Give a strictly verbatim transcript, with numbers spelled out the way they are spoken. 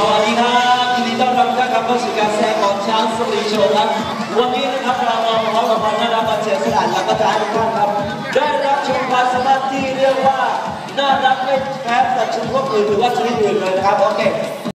วัสดีครับยินดีต้อนรับทุกท่านครับเข้าสู่การแสดงของช้างสตรีโชว์ครับวันนี้นะครับเรามาพร้อมกับความน่ารักมาเสียสละแล้วก็จะให้ทุกท่านครับได้รับชมความสามารถที่เรียกว่าน่ารักไม่แพ้กับชมพวกอื่นหรือว่าชนิดอื่นเลยนะครับโอเค